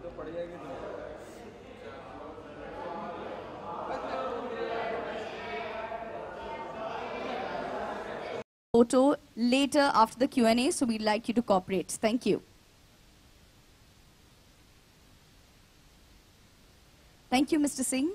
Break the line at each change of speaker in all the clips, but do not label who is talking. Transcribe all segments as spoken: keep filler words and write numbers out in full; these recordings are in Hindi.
Photo later after the Q and A, so we'd like you to cooperate. Thank you. Thank you, Mister Singh.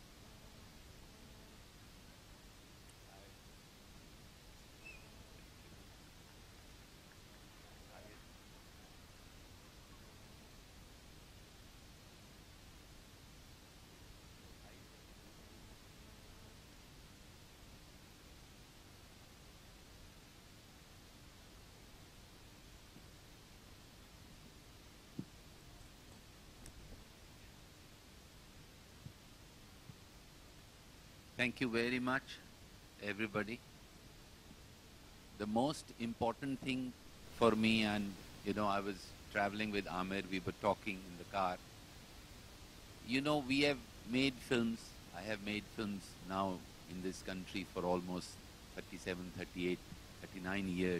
Thank you very much, everybody. The most important thing for me, and you know, I was traveling with Amir, we were talking in the car. You know, we have made films, I have made films now in this country for almost thirty-seven, thirty-eight, thirty-nine years.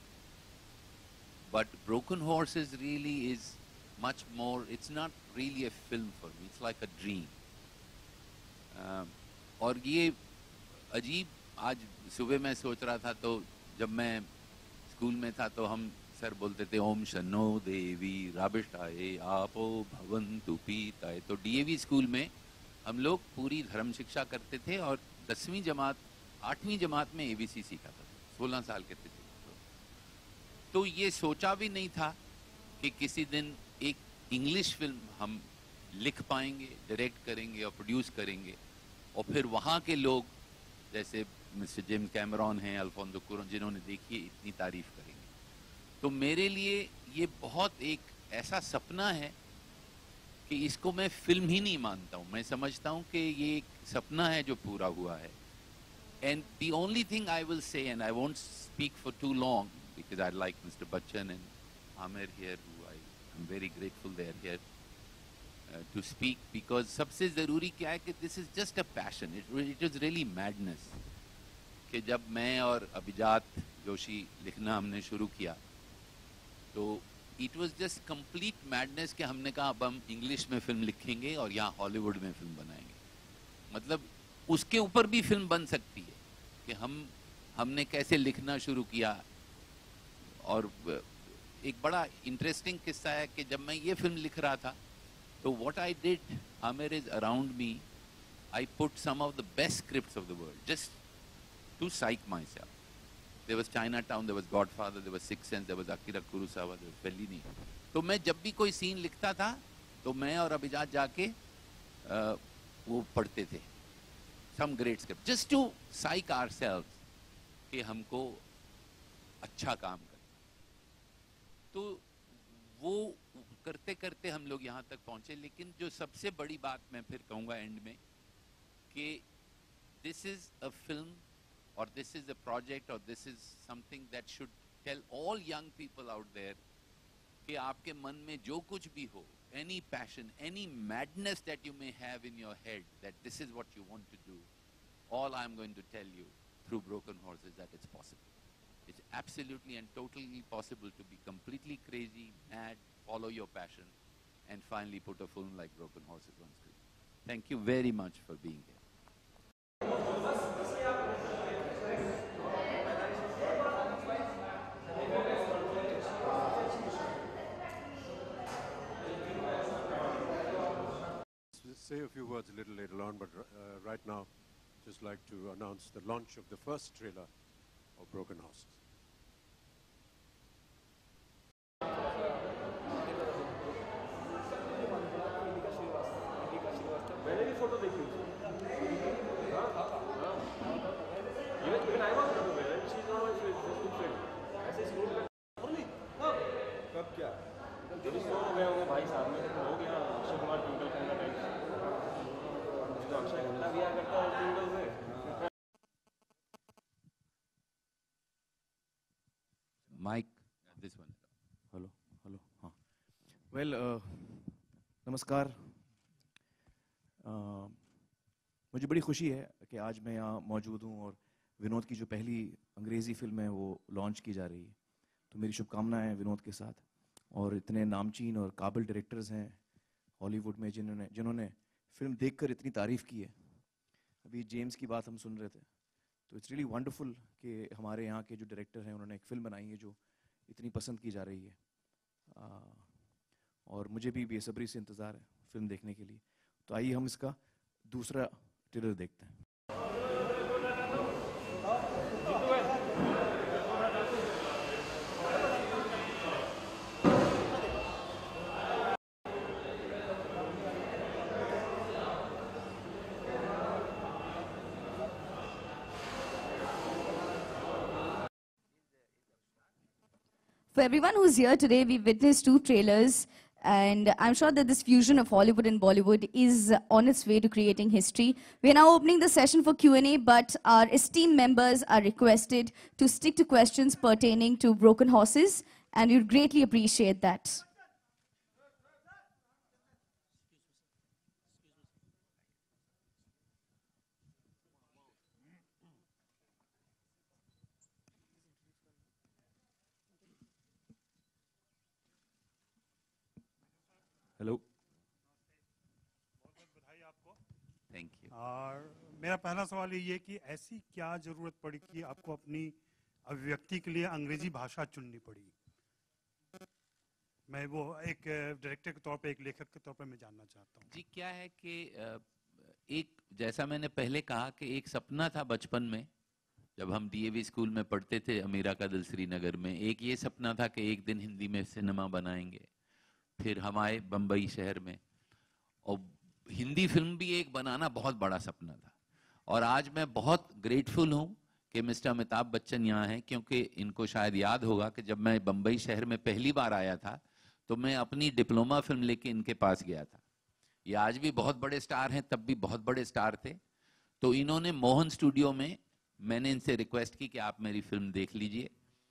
But Broken Horses really is much more, it's not really a film for me, it's like a dream. Um, और ये अजीब, आज सुबह मैं सोच रहा था तो जब मैं स्कूल में था तो हम सर बोलते थे ओम शनो देवी राबिष्टाए आपो भवन्तु पीताए। तो डीएवी स्कूल में हम लोग पूरी धर्म शिक्षा करते थे और दसवीं जमात आठवीं जमात में एबीसी सीखा था, सोलह साल के थे। तो ये सोचा भी नहीं था कि किसी दिन एक इंग्लिश फिल्म हम लिख पाएंगे, डायरेक्ट करेंगे और प्रोड्यूस करेंगे और फिर वहाँ के लोग जैसे मिस्टर जेम्स कैमरॉन हैं, अल्फोंसो कुआरॉन, जिन्होंने देखी इतनी तारीफ करेंगे। तो मेरे लिए ये बहुत एक ऐसा सपना है कि इसको मैं फिल्म ही नहीं मानता हूँ, मैं समझता हूँ कि ये एक सपना है जो पूरा हुआ है। And the only thing I will say, and I won't speak for too long because I like mister Bachchan and Aamir here, who I am very grateful they are here to speak, because सबसे ज़रूरी क्या है कि this is just a passion, it, it is really madness। कि जब मैं और अभिजात जोशी लिखना हमने शुरू किया तो it was just complete madness कि हमने कहा अब हम इंग्लिश में फिल्म लिखेंगे और यहाँ हॉलीवुड में फिल्म बनाएंगे। मतलब उसके ऊपर भी फिल्म बन सकती है कि हम हमने कैसे लिखना शुरू किया। और एक बड़ा इंटरेस्टिंग किस्सा है कि जब मैं ये फिल्म लिख रहा था so what I did, Amir, is around me, I put some of the best scripts of the world, just to psych myself. There was Chinatown, there was Godfather, there was Sixth Sense, there was Akira Kurosawa, there was Fellini. तो मैं जब भी कोई सीन लिखता था तो मैं और अभिजात जाके आ, वो पढ़ते थे some great script, just to psych ourselves कि हमको अच्छा काम करना। तो वो करते करते हम लोग यहाँ तक पहुँचे। लेकिन जो सबसे बड़ी बात मैं फिर कहूँगा एंड में कि दिस इज़ अ फिल्म और दिस इज़ अ प्रोजेक्ट और this is something that should tell all young people out there कि आपके मन में जो कुछ भी हो, any passion, any madness that you may have in your head, that this is what you want to do, all I am going to tell you through broken horses that it's possible. It's absolutely and totally possible to be completely crazy, mad, follow your passion, and finally put a film like Broken Horses on screen. Thank you very much for being here.
Say a few words a little later on, but uh, right now, just like to announce the launch of the first trailer of Broken Horses.
Mike, this one.
Hello, hello. हाँ. Well, uh, नमस्कार. uh, मुझे बड़ी खुशी है कि आज मैं यहाँ मौजूद हूँ और विनोद की जो पहली अंग्रेज़ी फिल्म है वो लॉन्च की जा रही है। तो मेरी शुभकामनाएं विनोद के साथ, और इतने नामचीन और काबिल डायरेक्टर्स हैं हॉलीवुड में जिन्होंने जिन्होंने फिल्म देखकर इतनी तारीफ़ की है। अभी जेम्स की बात हम सुन रहे थे, तो इट्स रियली वंडरफुल कि हमारे यहाँ के जो डायरेक्टर हैं उन्होंने एक फ़िल्म बनाई है जो इतनी पसंद की जा रही है। आ, और मुझे भी बेसब्री से इंतज़ार है फिल्म देखने के लिए। तो आइए हम इसका दूसरा ट्रेलर देखते हैं।
For everyone who's here today, we witnessed two trailers, and I'm sure that this fusion of Hollywood and Bollywood is on its way to creating history. We are now opening the session for Q and A, but our esteemed members are requested to stick to questions pertaining to Broken Horses, and we would greatly appreciate that.
Hello,
बहुत बहुत बधाई आपको।
Thank you.
और मेरा पहला सवाल ये है कि ऐसी क्या जरूरत पड़ी कि आपको अपनी अभिव्यक्ति के लिए अंग्रेजी भाषा चुननी पड़ी? मैं वो एक डायरेक्टर के तौर पे, एक लेखक के तौर पे मैं जानना चाहता हूँ।
जी, क्या है कि एक, जैसा मैंने पहले कहा कि एक सपना था बचपन में, जब हम डीएवी स्कूल में पढ़ते थे अमीरा का दिल श्रीनगर में, एक ये सपना था कि एक दिन हिंदी में सिनेमा बनाएंगे। फिर हम आए बम्बई शहर में, और हिंदी फिल्म भी एक बनाना बहुत बड़ा सपना था। और आज मैं बहुत ग्रेटफुल हूँ कि मिस्टर अमिताभ बच्चन यहाँ हैं, क्योंकि इनको शायद याद होगा कि जब मैं बम्बई शहर में पहली बार आया था तो मैं अपनी डिप्लोमा फिल्म लेके इनके पास गया था। ये आज भी बहुत बड़े स्टार हैं, तब भी बहुत बड़े स्टार थे। तो इन्होंने मोहन स्टूडियो में, मैंने इनसे रिक्वेस्ट की कि आप मेरी फिल्म देख लीजिए,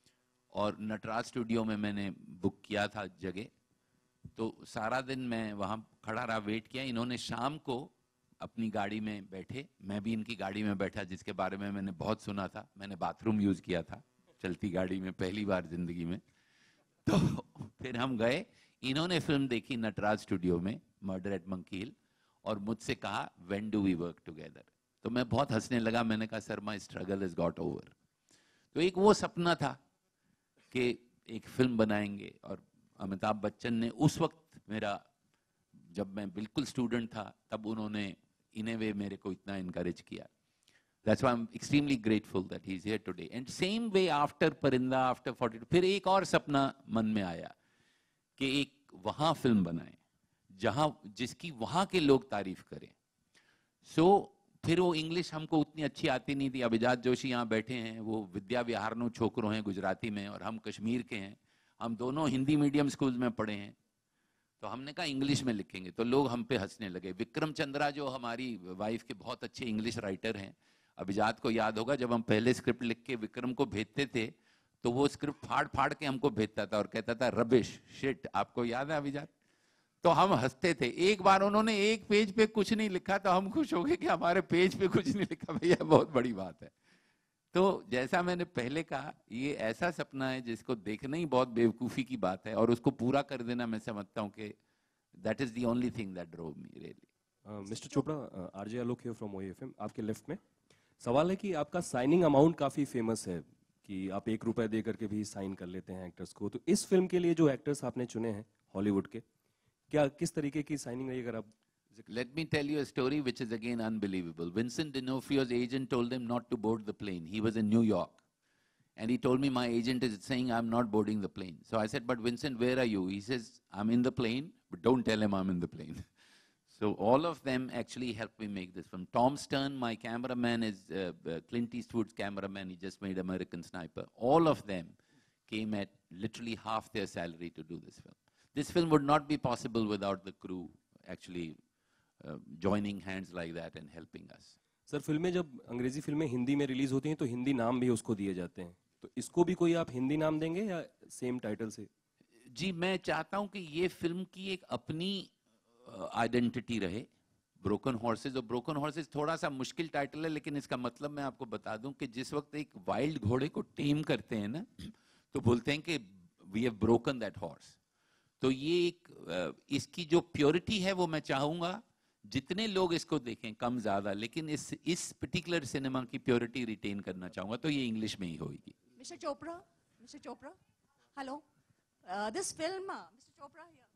और नटराज स्टूडियो में मैंने बुक किया था जगह। तो सारा दिन मैं वहाँ खड़ा रहा, वेट किया। इन्होंने शाम को अपनी गाड़ी में बैठे, मैं भी इनकी गाड़ी में बैठा, जिसके बारे में मैंने बहुत सुना था। मैंने बाथरूम यूज़ किया था चलती गाड़ी में पहली बार जिंदगी में। तो फिर हम गए, इन्होंने फिल्म देखी नटराज स्टूडियो में, मर्डर एट मंकी हिल, और मुझसे कहा when do we work together. तो मैं बहुत हंसने लगा, मैंने कहा sir my struggle has got over. तो एक वो सपना था कि एक फिल्म बनाएंगे, और अमिताभ बच्चन ने उस वक्त, मेरा जब मैं बिल्कुल स्टूडेंट था, तब उन्होंने इन ए वे मेरे को इतना इनकरेज किया। That's why I'm extremely grateful that he's here today. And same way after Parinda, after forty-two, फिर एक और सपना मन में आया कि एक वहाँ फिल्म बनाए जहाँ, जिसकी वहाँ के लोग तारीफ करें। सो so, फिर वो इंग्लिश हमको उतनी अच्छी आती नहीं थी। अभिजात जोशी यहाँ बैठे हैं, वो विद्या विहारनु छोकरो हैं गुजराती में, और हम कश्मीर के हैं। हम दोनों हिंदी मीडियम स्कूल में पढ़े हैं। तो हमने कहा इंग्लिश में लिखेंगे, तो लोग हम पे हंसने लगे। विक्रम चंद्रा जो हमारी वाइफ के बहुत अच्छे इंग्लिश राइटर हैं, अभिजात को याद होगा, जब हम पहले स्क्रिप्ट लिख के विक्रम को भेजते थे तो वो स्क्रिप्ट फाड़ फाड़ के हमको भेजता था और कहता था रबिश, शिट। आपको याद है अभिजात? तो हम हंसते थे। एक बार उन्होंने एक पेज पे कुछ नहीं लिखा तो हम खुश हो गए कि हमारे पेज पे कुछ नहीं लिखा, भैया बहुत बड़ी बात है। तो जैसा मैंने पहले कहा, ये ऐसा सपना है जिसको देखना ही बहुत बेवकूफ़ी की बात है, और उसको पूरा कर देना मैं समझता हूँ कि that is the only thing that drove me really.
Mister Chopra, RJ Alok here from OFM. आपके लेफ्ट में सवाल है कि आपका साइनिंग अमाउंट काफ़ी फेमस है कि आप एक रुपए दे करके भी साइन कर लेते हैं एक्टर्स को। तो इस फिल्म के लिए जो एक्टर्स आपने चुने हैं हॉलीवुड के, क्या किस तरीके की साइनिंग रही? अगर आप
Let me tell you a story which is again unbelievable. Vincent D'Onofrio's agent told him not to board the plane. He was in New York. And he told me, my agent is saying I'm not boarding the plane. So I said, but Vincent, where are you? He says, I'm in the plane, but don't tell him I'm in the plane. So all of them actually helped me make this film. Tom Stern, my cameraman, is uh, uh, Clint Eastwood's cameraman. He just made American Sniper. All of them came at literally half their salary to do this film. This film would not be possible without the crew actually uh, joining hands like that and helping us.
Sir, फिल्में जब अंग्रेजी फिल्में हिंदी में रिलीज होती हैं तो हिंदी नाम भी उसको दिए जाते हैं, तो इसको भी कोई आप हिंदी नाम देंगे या सेम टाइटल से?
जी, मैं चाहता हूं कि ये फिल्म की एक अपनी आइडेंटिटी रहे, ब्रोकन हॉर्सेस। और ब्रोकन हॉर्सेस थोड़ा सा मुश्किल टाइटल है, लेकिन इसका मतलब मैं आपको बता दूं कि जिस वक्त एक वाइल्ड घोड़े को टेम करते हैं ना, तो बोलते हैं कि we have broken that horse. तो ये एक अ, इसकी जो प्योरिटी है वो मैं चाहूंगा जितने लोग इसको देखें कम ज्यादा, लेकिन इस इस पर्टिकुलर सिनेमा की प्योरिटी रिटेन करना चाहूंगा, तो ये इंग्लिश में ही होगी.
Mister Chopra, Mister Chopra, hello. Uh, this film, uh, Mister Chopra here.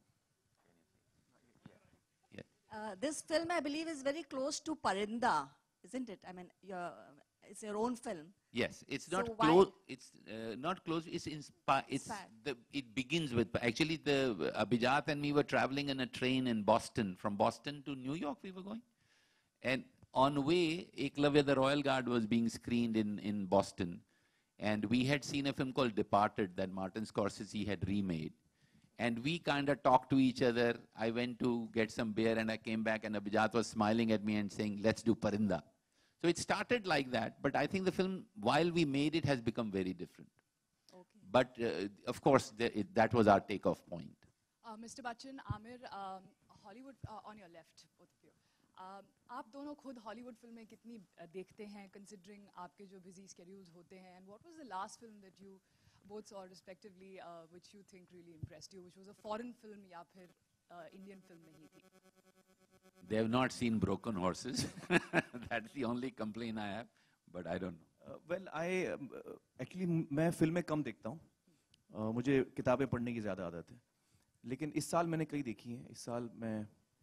Yeah.
Uh, this film, I believe, is very close to Parinda, isn't it? I mean, your, it's your own film.
Yes, it's
So
not
why-
close. It's uh, not close. It's inspired. It's
Inspired.
the. It begins with actually the uh, Abhijat and me were traveling in a train in Boston. From Boston to New York, we were going, and on way, Eklavya the Royal Guard was being screened in in Boston, and we had seen a film called Departed that Martin Scorsese had remade, and we kind of talked to each other. I went to get some beer, and I came back, and Abhijat was smiling at me and saying, "Let's do Parinda." So it started like that, but I think the film, while we made it, has become very different.
Okay.
But uh, of course, the, it, that was our takeoff point.
Uh, Mister Bachchan, Amir, um, Hollywood uh, on your left, both of you. Um, आप दोनों खुद हॉलीवुड फिल्में कितनी uh, देखते हैं, considering आपके जो busy schedules होते हैं, and what was the last film that you both saw respectively, uh, which you think really impressed you, which was a foreign film या फिर uh, Indian film नहीं थी?
They have not seen Broken Horses. That's the only complaint I have, but I don't know.
Well I actually मैं फिल्में कम देखता हूँ. uh, मुझे किताबें पढ़ने की ज़्यादा आदत है, लेकिन इस साल मैंने कई देखी हैं. इस साल मैं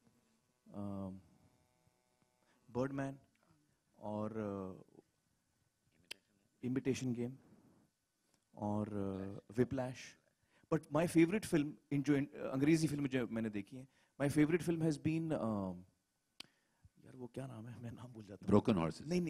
बर्डमैन और इमिटेशन गेम और Whiplash, but my favourite film in जो अंग्रेजी फिल्म जो मैंने देखी है, my favourite film has been, यार वो क्या नाम है, मैं नाम भूल जाता हूँ.
Broken Horses.
नहीं नहीं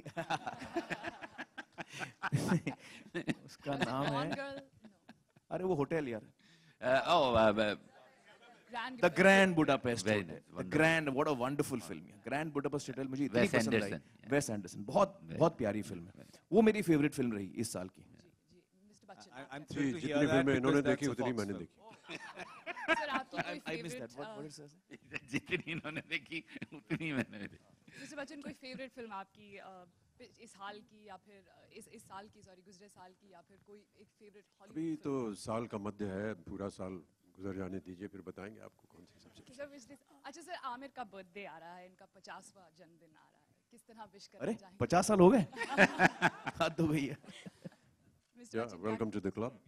उसका नाम
Gone
है,
Girl? No.
अरे वो होटल यार,
Uh, oh, uh, uh,
Grand
the grand Budapest
Very
hotel.
nice,
the
wonderful.
Grand, what a wonderful film. Grand Budapest hotel मुझे इतनी
Wes
पसंद आई.
Anderson, yeah.
वेस एंडरसन, बहुत
Very
बहुत प्यारी फिल्म है. वो मेरी फेवरेट फिल्म रही इस साल की.
जी, Mister Bachchan.
I, I'm
ji,
thrilled to hear
जितनी
that
फिल्में इन्होंने
because
देखी
that's a
उतनी
Fox
मैंने
film.
देखी.
Sir, आपकी कोई
I missed that.
favorite,
What,
uh,
what is that?
जितनी इन्होंने देखी उतनी मैंने देखी.
मिस्टर बच्चन, कोई फेवरेट फिल्म आपकी uh, पि- इस साल की या फिर uh, इस इस साल की, सॉरी गुजरे साल की, या फिर कोई एक फेवरेट
अभी
हॉलीवुड
तो साल का मध्य है, पूरा साल गुजर जाने दीजिए, फिर बताएंगे आपको कौन सी सबसे.
सर पिछले अच्छा सर आमिर का बर्थडे आ रहा है, इनका पचासवां जन्मदिन आ रहा है, किस तरह विश करना
अरे
चाहेंगे?
पचास साल हो गए. हाथ धो गई है.
मिस्टर
या
Bachchan,
welcome to the club.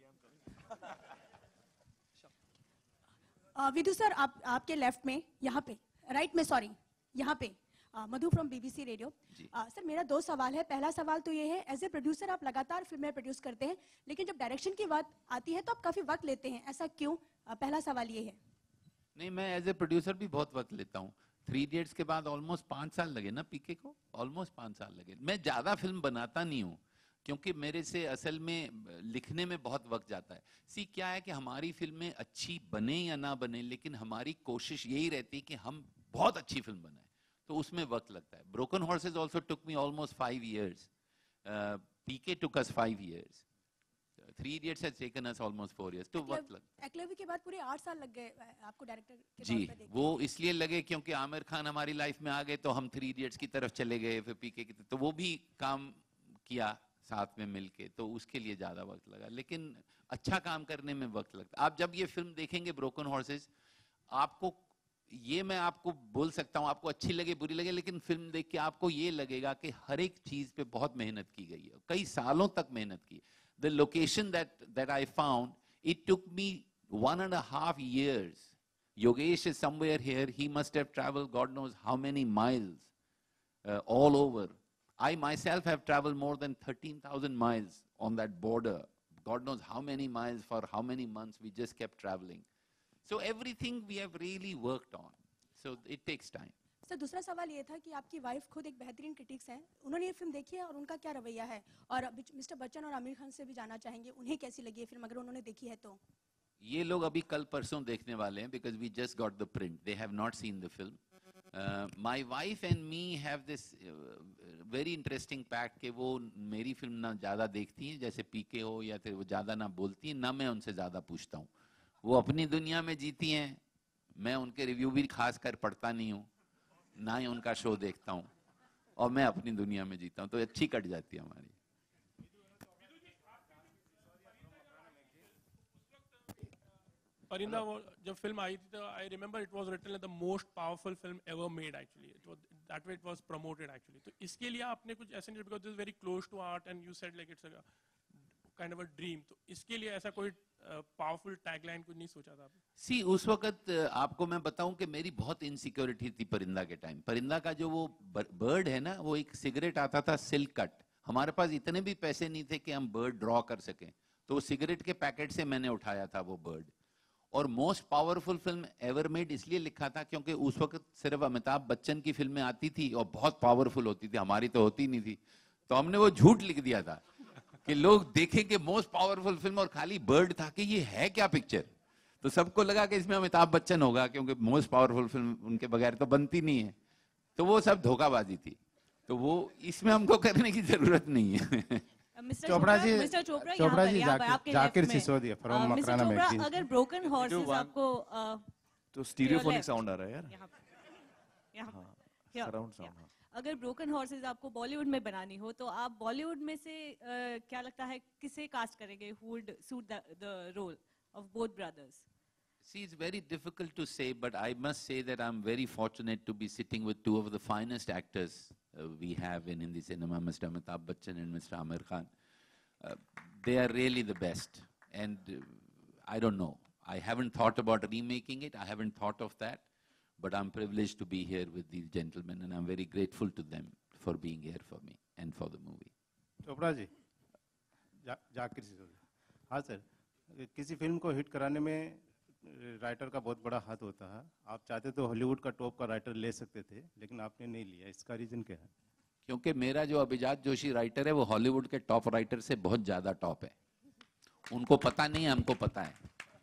Uh, Vidhu sir, आप आपके लेफ्ट में यहाँ पे, राइट में, सॉरी यहाँ पे, uh, Madhu from BBC radio. Sir मेरा दो सवाल है. पहला सवाल तो ये है, एज ए प्रोड्यूसर आप लगातार फिल्में प्रोड्यूस करते हैं, लेकिन जब डायरेक्शन की बात आती है तो आप काफी वक्त लेते हैं, ऐसा क्यों? uh, पहला सवाल ये है.
नहीं, मैं एज ए प्रोड्यूसर भी बहुत वक्त लेता हूँ. थ्री इडियट्स के बाद ऑलमोस्ट पाँच साल लगे ना पीके को, ऑलमोस्ट पाँच साल लगे. मैं ज्यादा फिल्म बनाता नहीं हूँ, क्योंकि मेरे से असल में लिखने में बहुत वक्त जाता है. सी क्या है कि हमारी फिल्में अच्छी बने या ना बने, लेकिन हमारी कोशिश यही रहती है कि हम बहुत अच्छी फिल्म बनाएं, तो उसमें वक्त लगता है. Broken horses also took me almost five years. PK took us five years. Three idiots has taken us almost four years. तो वक्त लगता है.
एक्लेवी के बाद पूरे आठ साल लग गए uh, आपको डायरेक्टर के
जी,
तौर पे देखने.
वो इसलिए लगे क्योंकि आमिर खान हमारी लाइफ में आ गए, तो हम थ्री इडियट्स की तरफ चले गए, फिर पीके की तरफ, तो वो भी काम किया साथ में मिलके, तो उसके लिए ज्यादा वक्त लगा. लेकिन अच्छा काम करने में वक्त लगता है. आप जब ये फिल्म देखेंगे ब्रोकन हॉर्सेस, आपको ये मैं आपको बोल सकता हूँ, आपको अच्छी लगे बुरी लगे, लेकिन फिल्म देख के आपको ये लगेगा कि हर एक चीज पे बहुत मेहनत की गई है, कई सालों तक मेहनत की. The location that that I found, it took me one and a half years. Yogesh is somewhere here. He must have traveled God knows how many miles uh, all over. I myself have traveled more than thirteen thousand miles on that border. God knows how many miles for how many months. We just kept traveling. So everything we have really worked on. So it takes time.
Sir दूसरा सवाल ये था कि आपकी वाइफ खुद एक बेहतरीन क्रिटिक्स हैं, उन्होंने ये फिल्म देखी है और उनका क्या रवैया है? और मिस्टर बच्चन और आमिर खान से भी जानना चाहेंगे, उन्हें कैसी लगी है फिल्म, अगर उन्होंने देखी है तो?
ये लोग अभी कल परसों देखने वाले हैं, because we just got the print. They have not seen the film. Uh, my wife and me have this uh, very interesting pact कि वो मेरी फिल्म ना ज़्यादा देखती हैं, जैसे पीके हो, या फिर वो ज़्यादा ना बोलती हैं, ना मैं उनसे ज़्यादा पूछता हूँ. वो अपनी दुनिया में जीती हैं, मैं उनके रिव्यू भी खास कर पढ़ता नहीं हूँ, ना ही उनका शो देखता हूँ, और मैं अपनी दुनिया में जीता हूँ, तो अच्छी कट जाती है हमारी.
परिंदा वो जब फिल्म आई थी तो I remember it was written as the most powerful film ever made actually it was that way it was promoted actually तो इसके लिए आपने कुछ ऐसे नहीं because this is very close to art and you said like it's a kind of a dream तो इसके लिए ऐसा कोई पावरफुल टैगलाइन कुछ नहीं सोचा था आपने
सी उस वक्त आपको मैं बताऊं कि मेरी बहुत इनसिक्योरिटी थी परिंदा के टाइम परिंदा का जो वो बर्ड है ना वो एक सिगरेट आता था सिल्क कट हमारे पास इतने भी पैसे नहीं थे कि हम बर्ड ड्रॉ कर सकें तो वो सिगरेट के पैकेट से मैंने उठाया था वो बर्ड और most powerful film ever made इसलिए लिखा था क्योंकि उस वक्त सिर्फ अमिताभ बच्चन की फिल्में आती थी और बहुत पावरफुल होती थी हमारी तो होती नहीं थी तो हमने वो झूठ लिख दिया था कि लोग देखें कि मोस्ट पावरफुल फिल्म और खाली बर्ड था कि ये है क्या पिक्चर तो सबको लगा कि इसमें अमिताभ बच्चन होगा क्योंकि मोस्ट पावरफुल फिल्म उनके बगैर तो बनती नहीं है तो वो सब धोखाबाजी थी तो वो इसमें हमको करने की जरूरत नहीं है
चोपड़ा जी
मिस्टर चोपड़ा
चोपड़ा जी
यहाँ पर,
जाकिर
आपके
जाकिर
left में।
Sisodia
uh,
from
mister
Makrana
Chopra,
magazine
अगर ब्रोकन हॉर्सेस आपको अ,
तो स्टीरियोफोनिक
left.
साउंड आ रहा है यार
यहाँ पे- यहाँ
हाँ
पे-
सराउंड
yeah.
साउंड
अगर ब्रोकन हॉर्सेस आपको बॉलीवुड में बनानी हो तो आप बॉलीवुड में से अ, क्या लगता है किसे कास्ट करेंगे who would suit the role of both brothers
See, it's very difficult to say, but I must say that I'm very fortunate to be sitting with two of the finest actors uh, we have in Hindi cinema, Mister Amitabh Bachchan and Mister Aamir Khan. Uh, they are really the best. And uh, I don't know. I haven't thought about remaking it. I haven't thought of that. But I'm privileged to be here with these gentlemen, and I'm very grateful to them for being here for me and for the movie.
Chopra ji जा, जाकिर सिसोदिया हाँ सर किसी फिल्म को हिट कराने में राइटर का बहुत बड़ा हाथ होता है आप चाहते तो हॉलीवुड का टॉप का राइटर ले सकते थे लेकिन आपने नहीं लिया इसका रीजन क्या है
क्योंकि मेरा जो अभिजात जोशी राइटर है वो हॉलीवुड के टॉप राइटर से बहुत ज्यादा टॉप है उनको पता नहीं है हमको पता है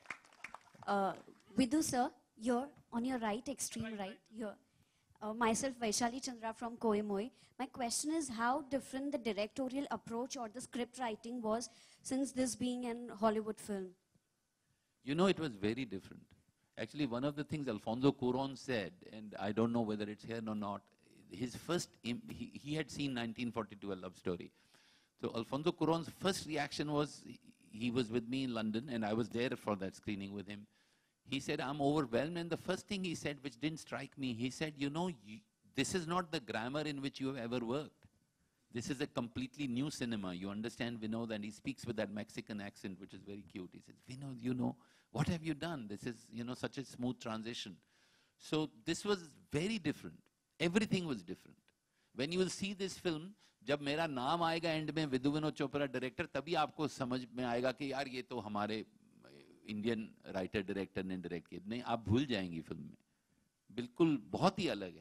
uh, Vidhu sir you're on your right extreme right here uh, myself Vaishali Chandra from Koimoi my question is how different the directorial approach or the script writing was since this being an Hollywood film
You know, it was very different. Actually, one of the things Alfonso Cuarón said, and I don't know whether it's here or not, his first, he, he had seen nineteen forty-two, A Love Story. So Alfonso Cuarón's first reaction was, he was with me in London, and I was there for that screening with him. He said, I'm overwhelmed, and the first thing he said, which didn't strike me, he said, you know, you, this is not the grammar in which you have ever worked. This is a completely new cinema. You understand Vinod, and he speaks with that Mexican accent, which is very cute. He says, Vinod, you know, what have you done? This is, you know, such a smooth transition. So this was very different. Everything was different. When you will see this film, जब मेरा नाम आएगा एंड में विधु विनोद चोपड़ा डायरेक्टर तभी आपको समझ में आएगा कि यार ये तो हमारे इंडियन राइटर डायरेक्टर ने डायरेक्ट किया नहीं आप भूल जाएंगी फिल्म में बिल्कुल बहुत ही अलग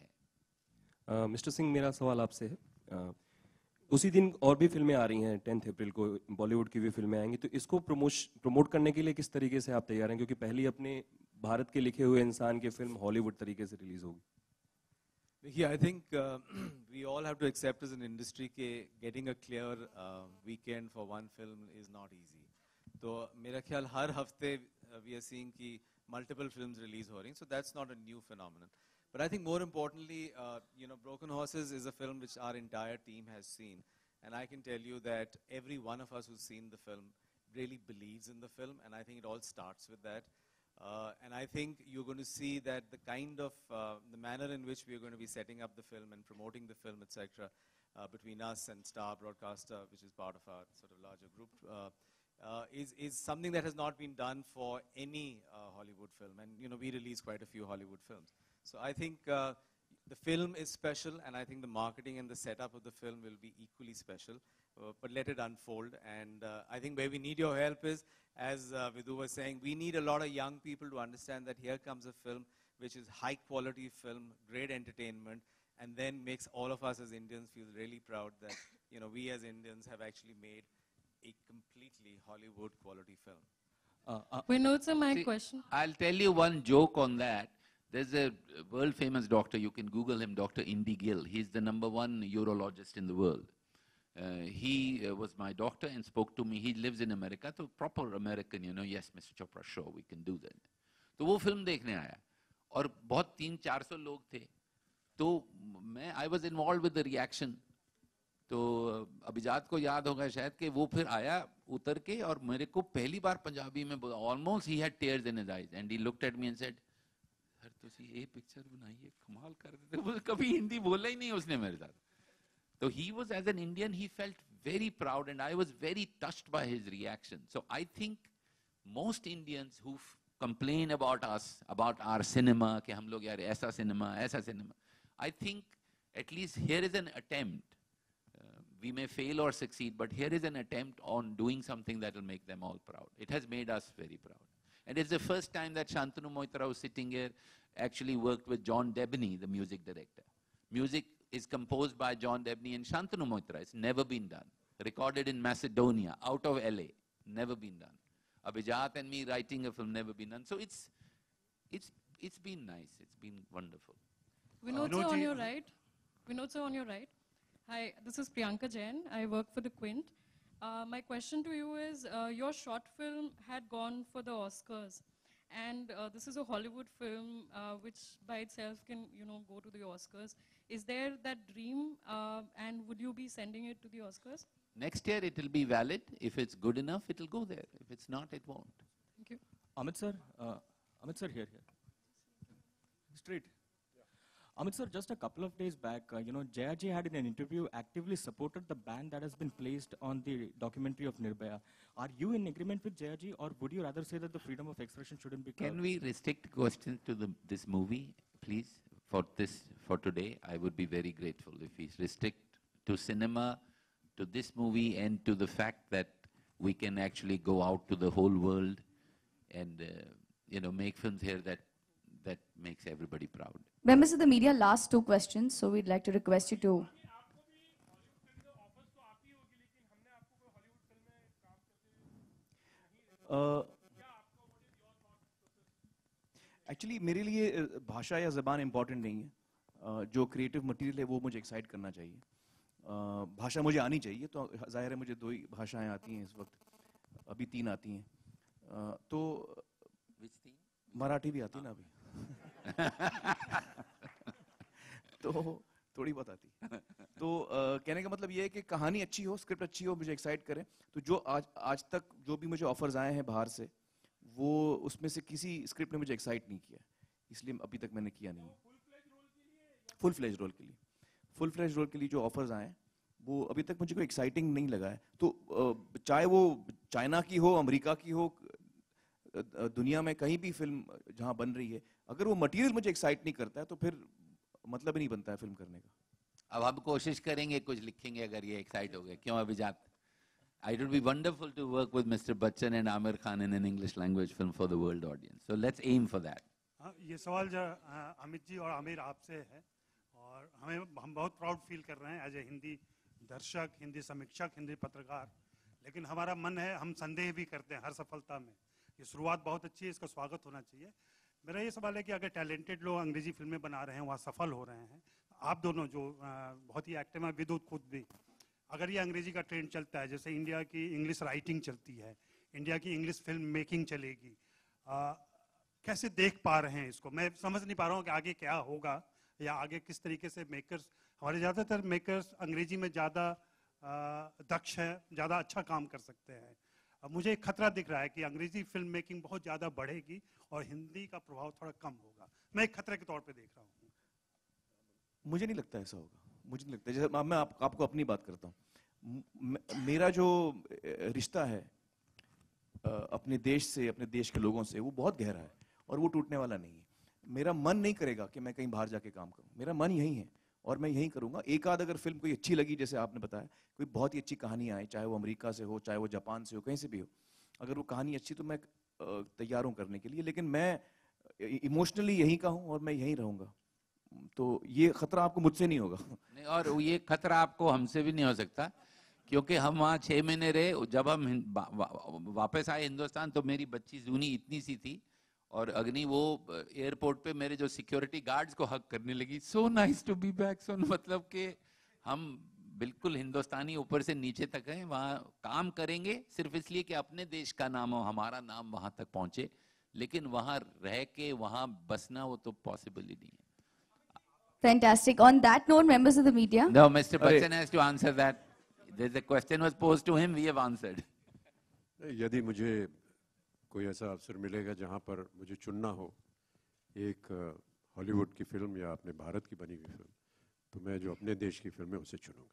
है
मिस्टर सिंह मेरा सवाल आपसे है uh, उसी दिन और भी फिल्में आ रही हैं टेंथ अप्रैल को बॉलीवुड की भी फिल्में आएंगी तो इसको प्रमोश प्रमोट करने के लिए किस तरीके से आप तैयार हैं क्योंकि पहली अपने भारत के लिखे हुए इंसान की फिल्म हॉलीवुड तरीके से रिलीज होगी
देखिए I think we all have to accept as an industry के getting a clear weekend for one film is not easy तो मेरा ख्याल हर हफ्ते वी आर सीइंग कि मल्टीपल फिल्म्स रिलीज हो रही so that's not a new phenomenon But I think more importantly, uh, you know, Broken Horses is a film which our entire team has seen. And I can tell you that every one of us who's seen the film really believes in the film. And I think it all starts with that. Uh, and I think you're going to see that the kind of, uh, the manner in which we're going to be setting up the film and promoting the film, et cetera, uh, between us and Star Broadcaster, which is part of our sort of larger group, uh, uh, is, is something that has not been done for any uh, Hollywood film. And, you know, we release quite a few Hollywood films. So I think uh, the film is special, and I think the marketing and the setup of the film will be equally special. Uh, but let it unfold. And uh, I think where we need your help is, as uh, Vidhu was saying, we need a lot of young people to understand that here comes a film which is high quality film, great entertainment, and then makes all of us as Indians feel really proud that you know we as Indians have actually made a completely Hollywood quality film.
Uh, uh,
Vinod sir, my
see,
question.
I'll tell you one joke on that. There's a world famous doctor, you can Google him, Doctor Indy Gill. He's the number one urologist in the world. Uh, he uh, was my doctor and spoke to me. He lives in America, so proper American, you know, yes, Mister Chopra, sure, we can do that. तो वो फिल्म देखने आया और बहुत तीन चार सौ लोग थे तो मैं I was involve with the reaction तो अभिजात को याद होगा शायद कि वो फिर आया उतर के और मेरे को पहली बार पंजाबी में बोला, almost he had tears in his eyes and he looked at me and said, sir तुसी ये पिक्चर बनाई है, कमाल कर देते। वो कभी हिंदी बोला ही नहीं उसने मेरे साथ। तो he was, as an Indian, he felt very proud and I was very touched by his reaction. So I think most Indians who complain about us, about our cinema, कि हम लोग यार ऐसा cinema, ऐसा cinema, I think at least here is an attempt. Uh, we may fail or succeed, but here is an attempt on doing something that will make them all proud. It has made us very proud. And it's the first time that Shantanu Moitra, who's sitting here, actually worked with John Debney, the music director. Music is composed by John Debney and Shantanu Moitra. It's never been done. Recorded in Macedonia, out of L A. Never been done. Abhijat and me writing a film, never been done. So it's, it's, it's been nice. It's been wonderful.
Vinod sir, on your right. Vinod sir, on your right. Hi, this is Priyanka Jain. I work for the Quint. Uh, my question to you is, uh, your short film had gone for the Oscars. And uh, this is a Hollywood film uh, which by itself can, you know, go to the Oscars. Is there that dream uh, and would you be sending it to the Oscars?
Next year it will be valid. If it's good enough, it will go there. If it's not, it won't.
Thank you.
Amit sir, uh, Amit sir here, here. Straight. Amit sir, just a couple of days back, uh, you know, Jaya Ji had in an interview actively supported the ban that has been placed on the documentary of Nirbhaya. Are you in agreement with Jaya Ji, or would you rather say that the freedom of expression shouldn't be curbed?
Can we restrict questions to the, this movie, please? For this, for today, I would be very grateful if we restrict to cinema, to this movie, and to the fact that we can actually go out to the whole world and, uh, you know, make films here that that makes everybody proud.
Members of the media, last two questions, so we'd like to request you to.
Actually uh, मेरे लिए भाषा या ज़बान इम्पॉर्टेंट नहीं है. uh, जो क्रिएटिव मटेरियल है वो मुझे एक्साइट करना चाहिए. uh, भाषा मुझे आनी चाहिए, तो जाहिर है मुझे दो ही भाषाएं आती हैं इस वक्त, अभी तीन आती हैं. uh, तो मराठी भी आती है ना अभी. तो थोड़ी बहुत आती. तो uh, कहने का मतलब ये है कि कहानी अच्छी हो, स्क्रिप्ट अच्छी हो, मुझे एक्साइट करे. तो जो आज आज तक जो भी मुझे ऑफर्स आए हैं बाहर से, वो उसमें से किसी स्क्रिप्ट ने मुझे एक्साइट नहीं किया, इसलिए अभी तक मैंने किया नहीं. फुल फ्लेज रोल के लिए फुल फ्लेज रोल के लिए जो ऑफर्स आए हैं, वो अभी तक मुझे कोई एक्साइटिंग नहीं लगा है. तो uh, चाहे वो चाइना की हो, अमेरिका की हो, दुनिया में कहीं भी फिल्म जहां बन रही है, अगर वो मटेरियल मुझे एक्साइट नहीं करता है तो फिर मतलब ही नहीं बनता है फिल्म करने का.
अब हम कोशिश करेंगे, कुछ लिखेंगे अगर ये एक्साइट हो गए. क्यों अभिजात? It would be wonderful to work with Mister Bachchan and Amir Khan in an English language film for the world audience. So let's aim for that.
ये सवाल जो अमित जी और आमिर आपसे है, और हमें हम बहुत प्राउड फील कर रहे हैं एज ए हिंदी दर्शक, हिंदी समीक्षक, हिंदी पत्रकार. लेकिन हमारा मन है, हम संदेह भी करते हैं हर सफलता में. ये शुरुआत बहुत अच्छी है, इसका स्वागत होना चाहिए. मेरा ये सवाल है कि अगर टैलेंटेड लोग अंग्रेजी फिल्में बना रहे हैं, वहाँ सफल हो रहे हैं, आप दोनों जो बहुत ही एक्टिव हैं, विद्युत खुद भी, अगर ये अंग्रेजी का ट्रेंड चलता है, जैसे इंडिया की इंग्लिश राइटिंग चलती है, इंडिया की इंग्लिश फिल्म मेकिंग चलेगी, आ, कैसे देख पा रहे हैं इसको? मैं समझ नहीं पा रहा हूँ कि आगे क्या होगा, या आगे किस तरीके से मेकर्स, हमारे ज़्यादातर मेकर्स अंग्रेजी में ज़्यादा दक्ष है, ज़्यादा अच्छा काम कर सकते हैं. अब मुझे एक खतरा दिख रहा है कि अंग्रेजी फिल्म मेकिंग बहुत ज़्यादा बढ़ेगी और हिंदी का प्रभाव थोड़ा कम होगा. मैं एक खतरे के तौर पे देख रहा हूँ.
मुझे नहीं लगता ऐसा होगा. मुझे नहीं लगता. जैसे मैं आप, आपको अपनी बात करता हूँ, मेरा जो रिश्ता है अपने देश से, अपने देश के लोगों से, वो बहुत गहरा है और वो टूटने वाला नहीं है. मेरा मन नहीं करेगा कि मैं कहीं बाहर जाके काम करूँ. मेरा मन यही है और मैं यही करूँगा. एक आध अगर फिल्म कोई अच्छी लगी, जैसे आपने बताया, कोई बहुत ही अच्छी कहानी आए, चाहे वो अमेरिका से हो, चाहे वो जापान से हो, कहीं से भी हो, अगर वो कहानी अच्छी, तो मैं तैयार हूँ करने के लिए. लेकिन मैं इमोशनली यहीं का हूँ और मैं यहीं रहूँगा. तो ये खतरा आपको मुझसे नहीं होगा.
नहीं, और ये खतरा आपको हमसे भी नहीं हो सकता, क्योंकि हम वहाँ छः महीने रहे. जब हम वापस आए हिंदुस्तान, तो मेरी बच्ची जूनी इतनी सी थी, और अग्नि वो एयरपोर्ट पे मेरे जो सिक्योरिटी गार्ड्स को हक करने लगी. So nice to be back. So मतलब कि हम बिल्कुल हिंदुस्तानी ऊपर से नीचे तक हैं. वहाँ काम करेंगे सिर्फ इसलिए कि अपने देश का नाम हो, हमारा नाम वहाँ तक पहुँचे. लेकिन वहाँ रह के वहाँ बसना, वो तो पॉसिबल ही नहीं है.
Fantastic. On that note, members of the media.
No, Mister Bachchan has to answer that. There's a question was posed to him. We have answered.
यदि मुझे कोई ऐसा अवसर मिलेगा जहां पर मुझे चुनना हो एक हॉलीवुड की फिल्म या अपने भारत की बनी हुई फिल्म, तो मैं जो अपने देश की फिल्म है उसे चुनूंगा.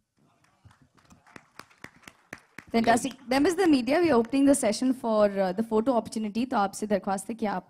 Fantastic. Members of the media, we are opening the session for uh, the photo opportunity. तो आपसे दरख्वास्त है कि आप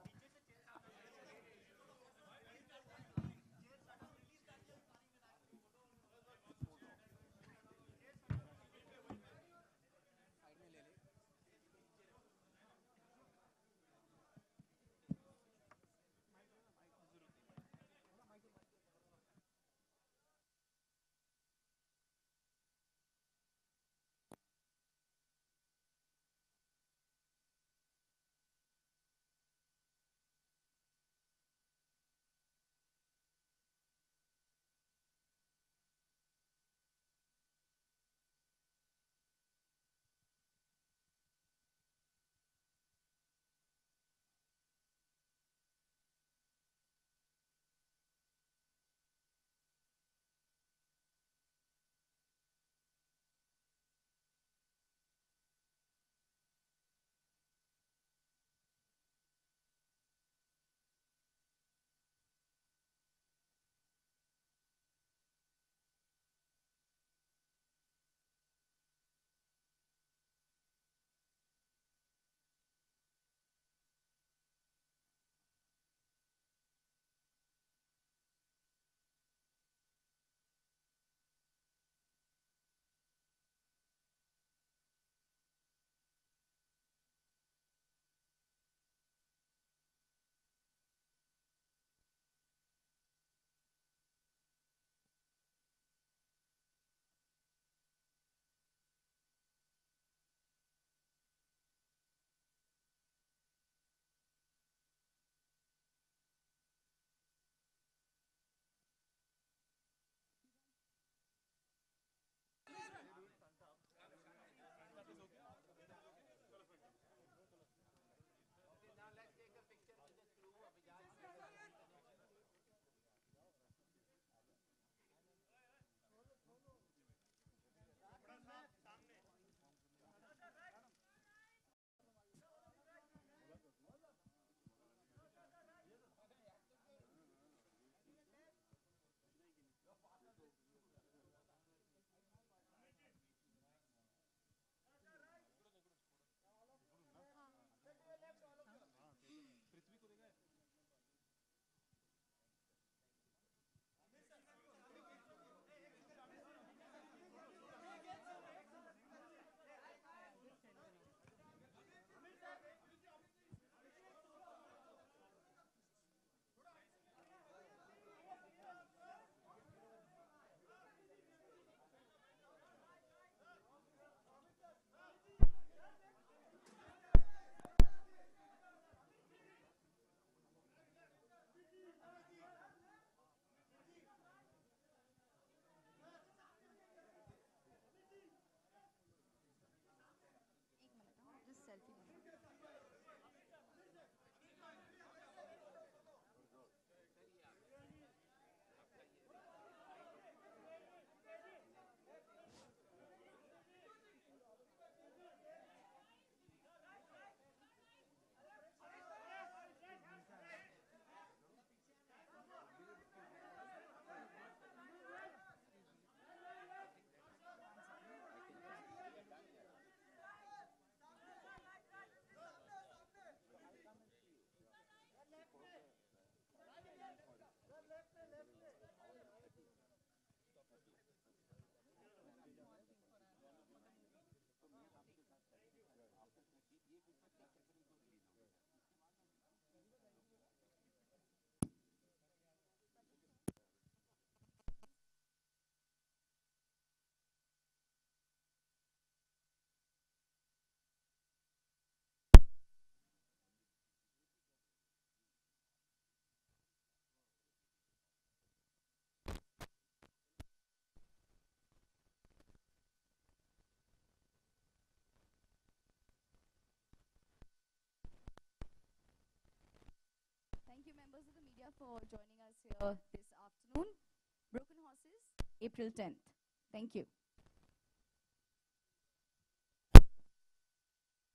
Thank you, members of the media, for joining us here this afternoon. Broken Horses, April tenth. Thank you.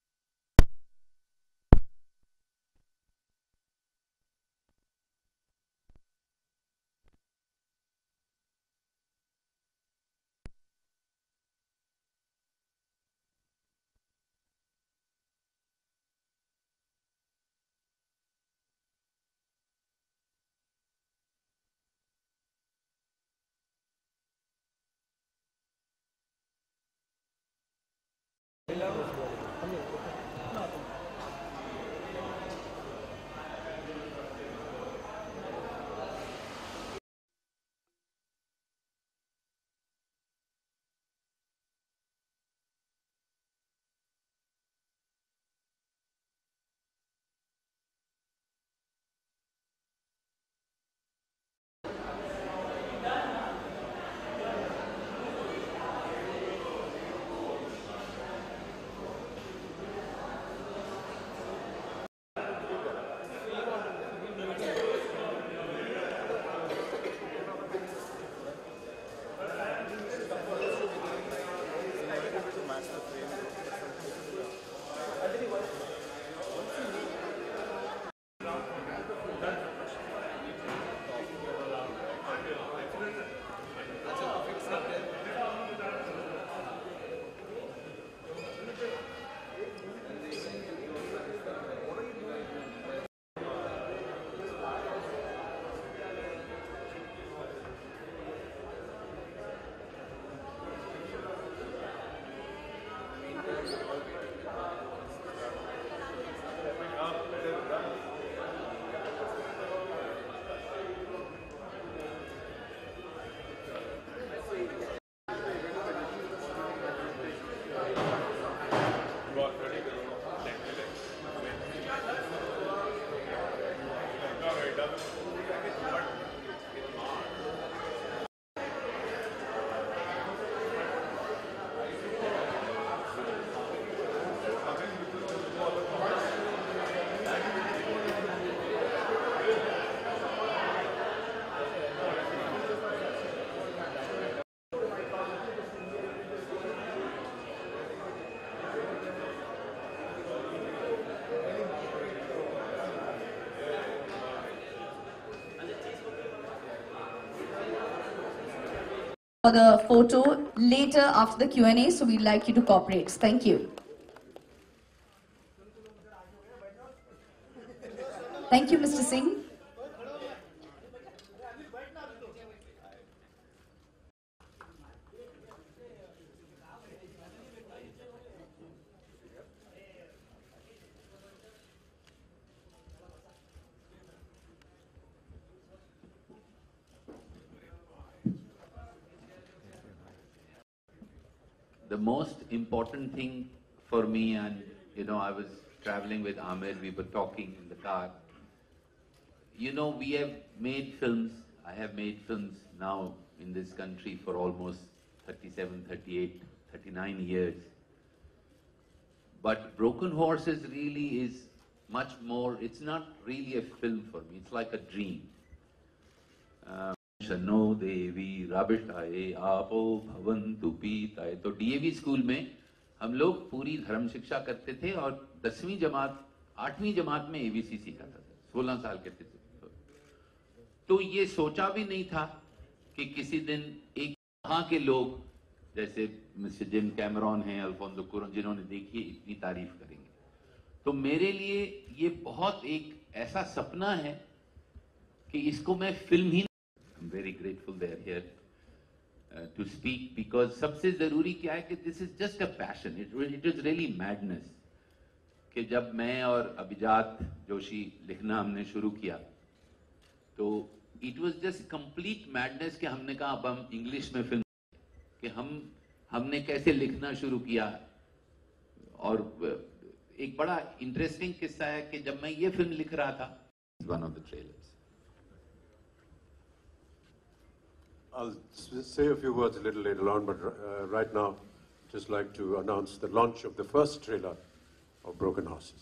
For the photo later after the Q and A, so we'd like you to cooperate. Thank you. Thank you, Mister Singh.
The most important thing for me, and you know, I was traveling with Amir, we were talking in the car. You know, we have made films, I have made films now in this country for almost thirty-seven, thirty-eight, thirty-nine years. But Broken Horses really is much more, it's not really a film for me, it's like a dream. Uh, Shanno देवी रबिष्ठाए आपो भवन्तु पीताए. तो डीएवी स्कूल में हम लोग पूरी धर्म शिक्षा करते थे और दसवीं जमात आठवीं जमात में एबीसी सिखाता था. सोलह साल के थे तो ये सोचा भी नहीं था कि किसी दिन एक वहां के लोग जैसे मिस्टर जिम कैमरॉन हैं, अल्फोंसो कुआरॉन, जिन्होंने देखी इतनी तारीफ करेंगे. तो मेरे लिए ये बहुत एक ऐसा सपना है कि इसको मैं फिल्म ही I'm very grateful they are here uh, to speak because सबसे जरूरी क्या है कि this is just a passion. It, it is really madness. कि जब मैं और अभिजात जोशी लिखना हमने शुरू किया तो it was just complete madness कि हमने कहा अब हम इंग्लिश में फिल्म कि हम हमने कैसे लिखना शुरू किया. और एक बड़ा इंटरेस्टिंग किस्सा है कि जब मैं ये फिल्म लिख रहा था, one of the trailers.
I'll say a few words a little later on, but uh, right now, just like to announce the launch of the first trailer of Broken Horses.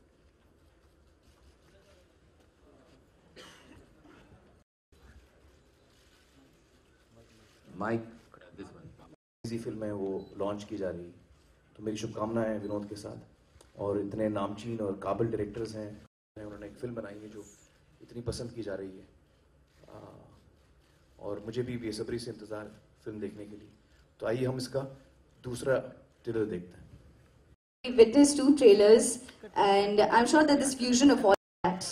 Mike, this one. इसी फिल्म है वो लॉन्च की जा रही है, तो मेरी शुभकामनाएं हैं विनोद के साथ. और इतने नामचीन और काबिल डायरेक्टर्स हैं, उन्होंने एक फिल्म बनाई है जो इतनी पसंद की जा रही है. आ, और मुझे भी बेसब्री से इंतज़ार फिल्म देखने के लिए. तो आइए हम इसका दूसरा ट्रेलर देखते हैं.
We witnessed two trailers and I'm sure that this fusion of all that.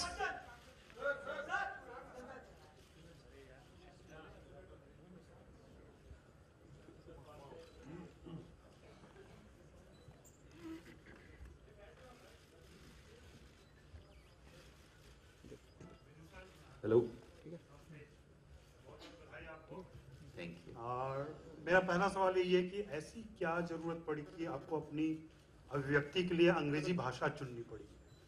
Hello.
Thank you.
और मेरा पहला सवाल ये है कि ऐसी क्या जरूरत पड़ी कि आपको अपनी अभिव्यक्ति के लिए अंग्रेजी भाषा चुननी पड़ी?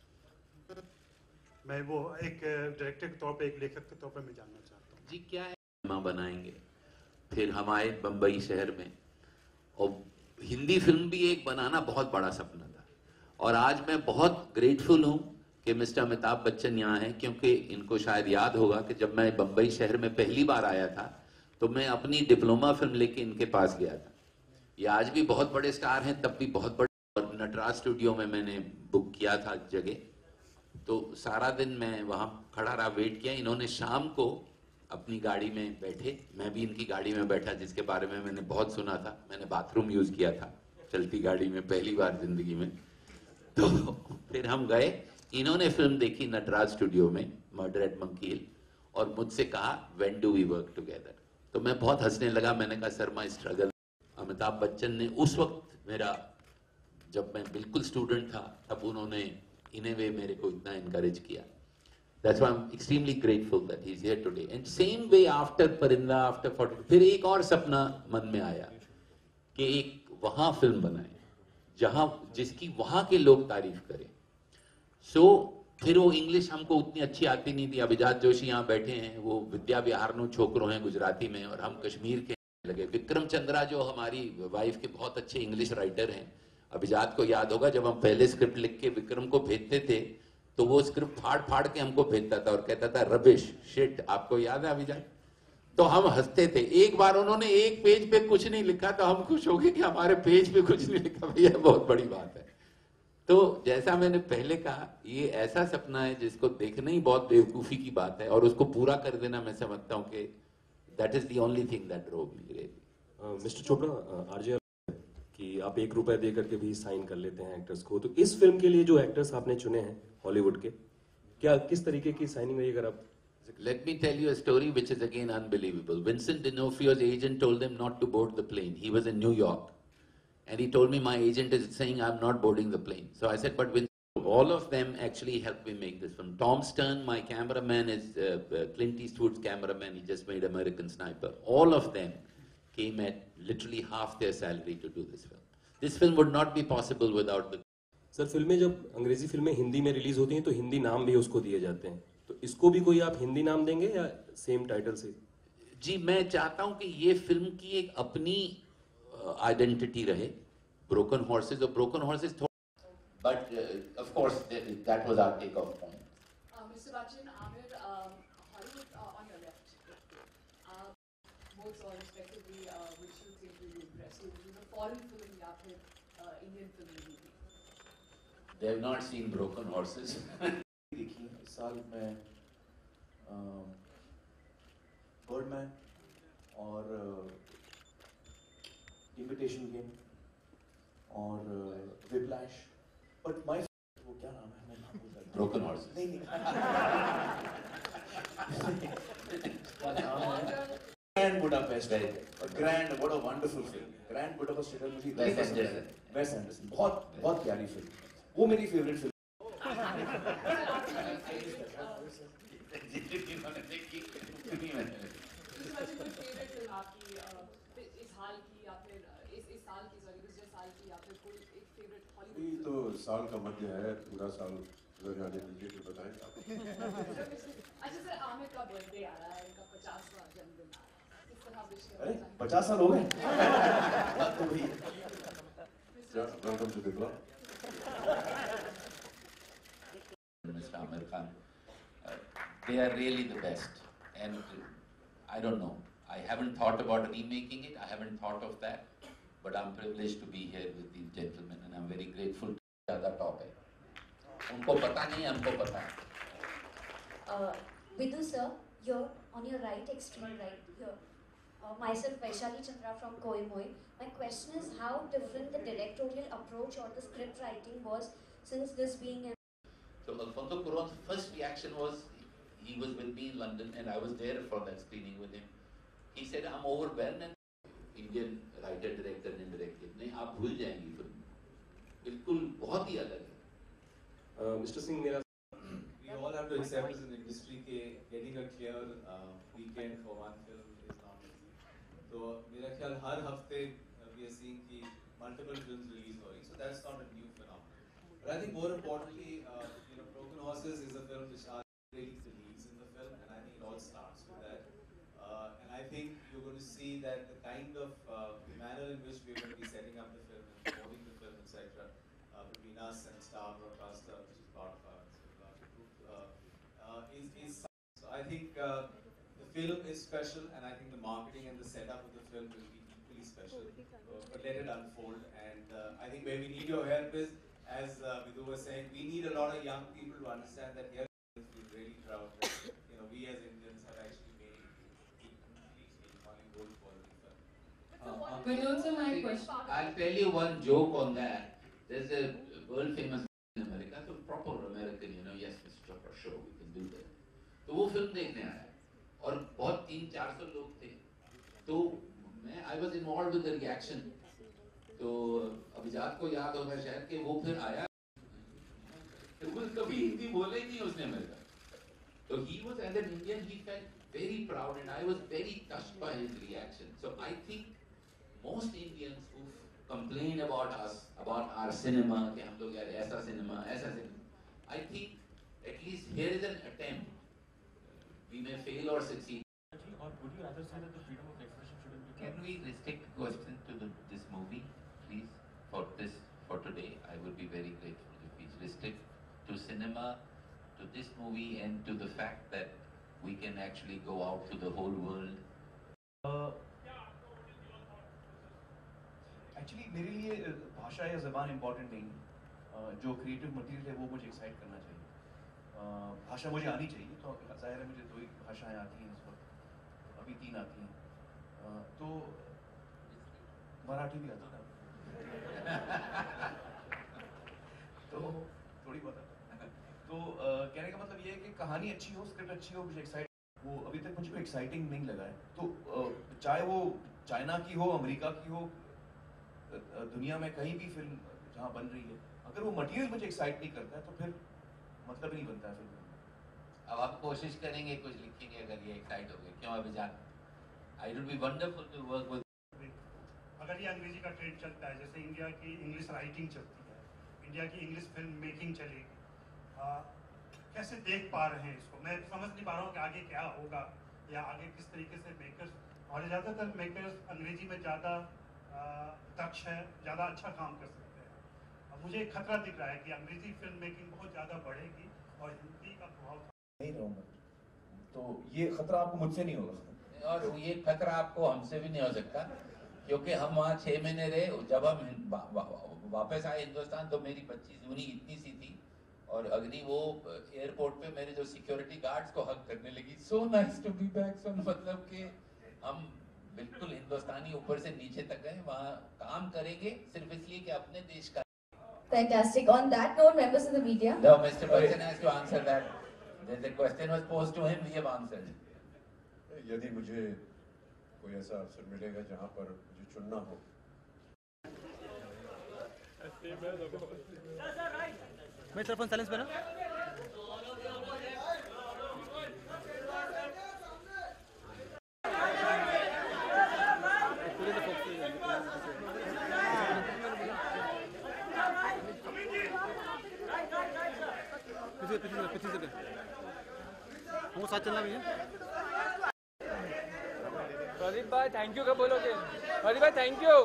मैं वो एक डायरेक्टर के तौर पे, एक लेखक के तौर पे मैं जानना चाहता हूँ।
जी क्या है, फिल्म बनाएंगे, फिर हम आए बम्बई शहर में, और हिंदी फिल्म भी एक बनाना बहुत बड़ा सपना था। और आज मैं बहुत ग्रेटफुल हूँ कि मिस्टर अमिताभ बच्चन यहाँ हैं, क्योंकि इनको शायद याद होगा कि जब मैं बम्बई शहर में पहली बार आया था तो मैं अपनी डिप्लोमा फिल्म लेके इनके पास गया था। ये आज भी बहुत बड़े स्टार हैं, तब भी बहुत बड़े, और नटराज स्टूडियो में मैंने बुक किया था जगह, तो सारा दिन मैं वहाँ खड़ा रहा, वेट किया। इन्होंने शाम को अपनी गाड़ी में बैठे, मैं भी इनकी गाड़ी में बैठा, जिसके बारे में मैंने बहुत सुना था। मैंने बाथरूम यूज किया था चलती गाड़ी में पहली बार जिंदगी में। तो फिर हम गए, इन्होंने फिल्म देखी नटराज स्टूडियो में, मर्डर एट मंकी हिल, और मुझसे कहा when do we work together. तो मैं बहुत हंसने लगा, मैंने कहा sir my struggle. Amitabh Bachchan ने उस वक्त मेरा, जब मैं बिल्कुल स्टूडेंट था, तब उन्होंने इन ए वे मेरे को इतना इनकरेज किया। That's why I'm extremely grateful that he's here today. And same way after Parinda, after forty, फिर एक और सपना मन में आया कि एक वहाँ फिल्म बनाए जहाँ, जिसकी वहाँ के लोग तारीफ करें। सो so, फिर वो इंग्लिश हमको उतनी अच्छी आती नहीं थी। अभिजात जोशी यहाँ बैठे हैं, वो विद्या विहारनु छोकरो हैं गुजराती में, और हम कश्मीर के लगे। विक्रम चंद्रा जो हमारी वाइफ के बहुत अच्छे इंग्लिश राइटर हैं, अभिजात को याद होगा जब हम पहले स्क्रिप्ट लिख के विक्रम को भेजते थे तो वो स्क्रिप्ट फाड़ फाड़ के हमको भेजता था और कहता था रबिश शिट। आपको याद है अभिजात? तो हम हंसते थे। एक बार उन्होंने एक पेज पे कुछ नहीं लिखा तो हम खुश हो गए कि हमारे पेज पे कुछ नहीं लिखा, भैया बहुत बड़ी बात है। तो जैसा मैंने पहले कहा, ये ऐसा सपना है जिसको देखना ही बहुत बेवकूफी की बात है, और उसको पूरा कर देना मैं समझता हूँ कि that is the only thing that drove me really.
Mister Chopra, RJ कि आप एक रुपए दे करके भी साइन कर लेते हैं एक्टर्स को, तो इस फिल्म के लिए जो एक्टर्स आपने चुने हैं हॉलीवुड के, क्या किस तरीके की साइनिंग रही? अगर आप
Let me tell you a story which is again unbelievable. Vincent D'Onofrio's agent told him not to board the plane. He was in New York. And he told me, my agent is saying I'm not boarding the plane. So I said, but Vincent, all of them actually helped me make this film. Tom Stern, my cameraman, is uh, uh, Clint Eastwood's cameraman. He just made American Sniper. All of them came at literally half their salary to do this film. This film would not be possible without the...
sir, फिल्में जब अंग्रेजी फिल्में हिंदी में रिलीज होती हैं तो हिंदी नाम भी उसको दिए जाते हैं, तो इसको भी कोई आप हिंदी नाम देंगे या सेम टाइटल से?
जी, मैं चाहता हूं कि ये फिल्म की एक अपनी आइडेंटिटी रहे। ब्रोकन हॉर्सेस और broken horses, but of course that was our take off point.
Mister Bachchan, Aamir, Hollywood on your left, both are respectively which you think will impress you, the foreign film या फिर Indian film?
They have not seen Broken Horses.
देखी इस साल में बर्डमैन और इन्विटेशन गेम और विप्लैश, बट माय वो क्या नाम है, मैं नाम भूल गया।
Broken Horses.
नहीं नहीं क्या नाम है? Grand Budapest. Grand, what a wonderful film. Grand Budapest मुझे इतनी पसंद है। वेस एंडरसन, बहुत बहुत प्यारी फिल्म, वो मेरी फेवरेट फिल्म।
तो साल का मध्य है, पूरा साल गुजर जाने दीजिए तो बताएं।
अच्छा सर, आमिर का बर्थडे आ रहा है, इनका पचासवां जन्मदिन आ रहा है, किस तरह विश करना
अरे
चाहेंगे?
पचास साल हो गए तो भाई
welcome to the club.
Mister Amir Khan, uh, they are really the best, and uh, I don't know, I haven't thought about remaking it, I haven't thought of that, but I'm privileged to be here with these gentlemen and I'm very grateful to ज़्यादा टॉप है, उनको पता नहीं, हमको पता है।
Uh, Vidhu sir, you're on your right, extreme right here. Uh, myself, Vaishali Chandra from Koimoi. My question is how different the directorial approach or the script writing was, since this being a...
So Alfonso Cuarón's first reaction was, he was with me in London and I was there for that screening with him. He said, I'm overwhelmed, and Indian writer, director and director, नहीं आप भूल जाएंगी फिल्म, बिल्कुल बहुत ही अलग है।
मिस्टर सिंह, मेरा
we all have to accept as an industry के getting a clear uh, weekend for one film is not easy. So मेरा ख्याल हर हफ्ते uh, we are seeing कि multiple films release हो रही, so that's not a new phenomenon. But I think more importantly, uh, you know, Broken Horses is a film which are really the leads in the film, and I think it all starts with that. Uh, and I think you're going to see that the kind of uh, manner in which we're going to be setting up the film and promoting the film, et cetera, uh, between us and Star Broadcaster, which is part of our group, uh, uh, is, is so I think uh, the film is special, and I think the marketing and the setup of the film will be equally special. Uh, but let it unfold, and uh, I think where we need your help is, as uh, Vidhu was saying, we need a lot of young people to understand that here we feel really proud that you know we as Indians have actually made a completely Hollywood quality film.
Uh,
But also my question.
I'll tell you one joke on that. There's a world famous in America, so proper American, you know, yes, Mister Chopra, sure, we can do that. तो वो फिल्म देखने आया और बहुत तीन चार सौ लोग थे, तो मैं I was involved with the reaction. तो अभिजात को याद होगा शायद कि वो फिर आया, वो कभी हिंदी बोला ही नहीं उसने मेरे साथ. So he was, as an Indian, he felt very proud, and I was very touched by his reaction. So I think most Indians who complain about us, about our cinema, कि हम लोग यार ऐसा cinema, ऐसा cinema, I think at least here is an attempt. We may fail or succeed.
Or would you rather say that the freedom of expression shouldn't be?
Can we restrict question to the, this movie, please? For this, for today, I would be very grateful if we restrict to cinema, to this movie, and to the fact that we can actually go out to the whole world.
Actually मेरे लिए भाषा या ज़बान इम्पोर्टेंट नहीं है. जो क्रिएटिव मटेरियल है वो मुझे एक्साइट करना चाहिए. भाषा मुझे आनी चाहिए, तो जाहिर है मुझे दो ही भाषाएं आती हैं इस वक्त, अभी तीन आती हैं, तो मराठी भी आता है तो थोड़ी बहुत आता है. तो कहने का मतलब ये है कि कहानी अच्छी हो, स्क्रिप्ट अच्छी हो, मुझे एक्साइट, वो अभी तक मुझे कोई एक्साइटिंग नहीं लगा है. तो चाहे वो चाइना की हो, अमेरिका की हो, दुनिया में कहीं भी फिल्म जहाँ बन रही है, अगर वो मटेरियल मुझे एक्साइट नहीं करता है तो फिर मतलब ही नहीं बनता है फिल्म.
अब आप कोशिश करेंगे, कुछ लिखेंगे, अगर ये एक्साइट हो गए, क्यों अभिजात? It would be wonderful to work with.
अगर ये अंग्रेजी का ट्रेंड चलता है, जैसे इंडिया की इंग्लिश राइटिंग चलती है, इंडिया की इंग्लिश फिल्म मेकिंग चलेगी, आ, कैसे देख पा रहे हैं इसको? मैं समझ नहीं पा रहा हूँ कि आगे क्या होगा या आगे किस तरीके से मेकर्स, और ज़्यादातर मेकर्स अंग्रेजी में ज़्यादा दक्ष है, ज़्यादा अच्छा काम कर सकते हैं. अब मुझे एक खतरा दिख रहा है कि अंग्रेजी फिल्म मेकिंग बहुत ज़्यादा बढ़ेगी और हिंदी का प्रभाव
नहीं रहूँगा, तो ये खतरा आपको मुझसे नहीं होगा,
और ये खतरा आपको हमसे भी नहीं हो सकता, क्योंकि हम वहाँ छः महीने रहे. जब हम वा, वा, वापस आए हिंदुस्तान तो मेरी बच्ची जूनी इतनी सी थी, और अग्नि वो एयरपोर्ट पे मेरे जो सिक्योरिटी गार्ड्स को हक करने लगी, so nice to be back. So मतलब कि हम बिल्कुल हिंदुस्तानी ऊपर से नीचे तक गए, वहाँ काम करेंगे सिर्फ इसलिए कि अपने देश का.
Fantastic. On that note, members of the media.
No, Mister Bachchan has to answer that. The question was posed to him, we have answered.
यदि मुझे कोई ऐसा अवसर मिलेगा जहाँ पर मुझे चुनना हो,
मैं सिर्फ साइलेंस पे ना. वो साथ चलना भी है.
प्रदीप भाई थैंक यू कब बोलोगे? प्रदीप भाई thank you.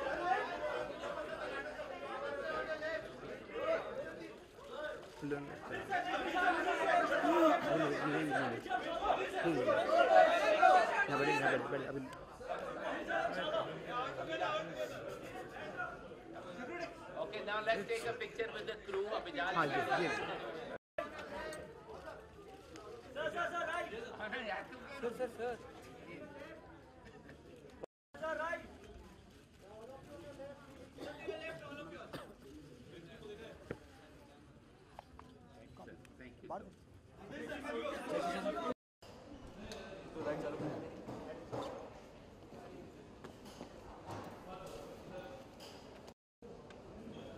Okay, now let's take a picture with the crew. Abhijat.
हाँ जी जी.
Sir sir sir.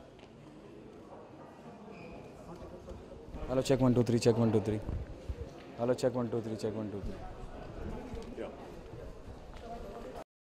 Hello, check one two three. Check one two three. Hello, check one, two, three, check one, two, three.